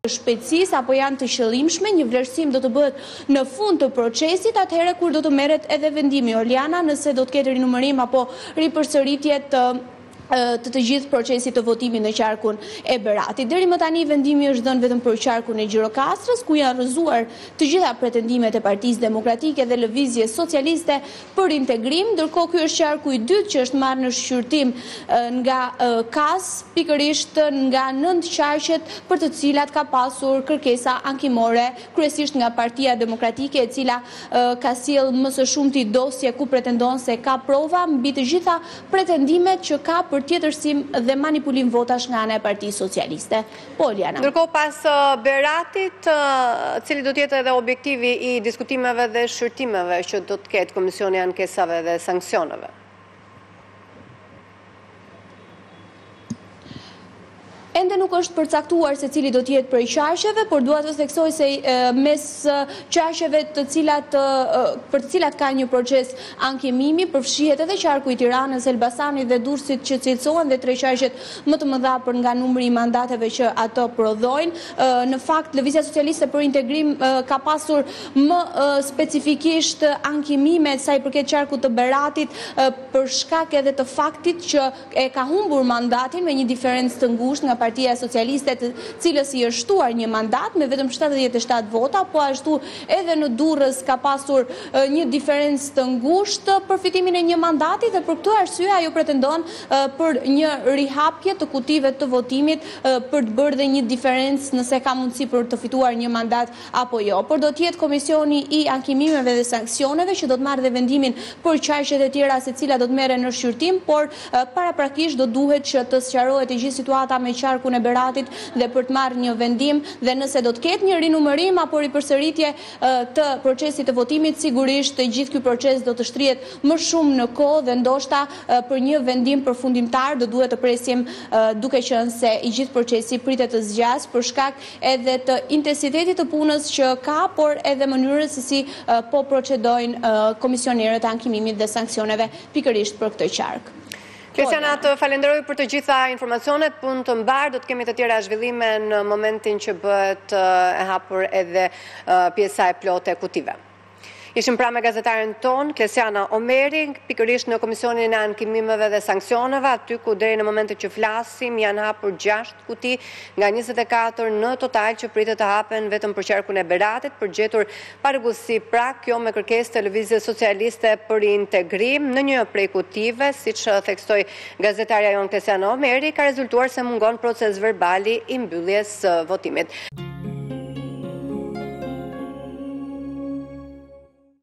shpejtësisë apo janë të qëllimshme, një vlerësim do të bëhet në fund të procesit, atëherë kur do të merret edhe vendimi. Oliana, nëse do të ketë rinumërim apo ripërsëritje të gjithë procesit të votimit në qarkun e Beratit. Deri më tani vendimi është dhënë vetëm për qarkun e Gjirokastrës, ku janë rrëzuar të gjitha pretendimet e Partisë Demokratike dhe Lëvizjes Socialiste për integrim, ndërkohë ky është qarku i dytë që është marrë në shqyrtim nga KAS, pikërisht nga 9 qarqet për të cilat ka pasur kërkesa ankimore, kryesisht nga Partia Demokratike, e cila ka sjellë më së shumti dosje ku pretendon se ka prova mbi të gjitha pretendimet që ka për tjetërsim dhe manipulim votash nga ana e Partisë Socialiste. Po, Oliana. Ndërkohë pas Beratit, cili do të jetë edhe objektivi i diskutimeve dhe shqyrtimeve që do të ketë Komisioni i Ankesave dhe Sanksioneve? Ende nuk është përcaktuar se cili do të jetë prej qarqeve, por dua të theksoj se mes qarqeve për të cilat ka një proces ankimimi, përfshihet edhe qarku i Tiranës, Elbasanit dhe Durrësit që cilësohen dhe 3 qarqet më të mëdha për nga numri i mandateve që ato prodhojnë. Në fakt, Lëvizja Socialiste për Integrim ka pasur më specifikisht ankimime sa i përket qarkut të Beratit për shkak edhe të faktit që e ka humbur mandatin me një diferencë të ngushtë nga Partia Socialiste, të cilës i është shtuar një mandat me vetëm 77 vota, po ashtu edhe në Durrës ka pasur një diferencë të ngushtë për fitimin e një mandati, dhe për këtë arsye ajo pretendon për një rihapje të kutive të votimit për të bërë dhe një diferencë nëse ka mundësi për të fituar një mandat apo jo. Por do të jetë Komisioni i Ankimimeve dhe Sanksioneve që do të marrë dhe vendimin për qarqet e tjera se cila do të merren në shqyrtim, por paraprakisht do duhet që të sqarohet e gjithë situata me qarkun e Beratit dhe për të marrë një vendim, dhe nëse do të ketë një rinumërim apo ripërsëritje të procesit të votimit, sigurisht gjithë ky proces do të shtrihet më shumë në kohë dhe ndoshta për një vendim përfundimtar do duhet të presim, duke qenë se i gjithë procesi pritet të zgjas për shkak edhe të intensitetit të punës që ka, por edhe mënyrës se si po procedojnë komisionerët e ankimimit dhe sanksioneve pikërisht për këtë qark. Klesiana, të falenderoj për të gjitha informacionet, punë të mbar, do të kemi të tjera zhvillime në momentin që bëhet e hapur edhe pjesa e plotë e kutive. Ishim pra me gazetaren ton, Klesiana Omeri, pikërisht në Komisionin e Ankimimeve dhe Sanksioneve, aty ku deri në momentin që flasim janë hapur 6 kuti nga 24 në total që pritet të hapen vetëm për qarkun e Beratit, për gjetur parëgullësi pra kjo me kërkesë të Lëvizjes Socialiste për Integrim në një prej kutive, siç theksoi gazetarja jon Klesiana Omeri, ka rezultuar se mungon proces verbali i mbylljes votimit.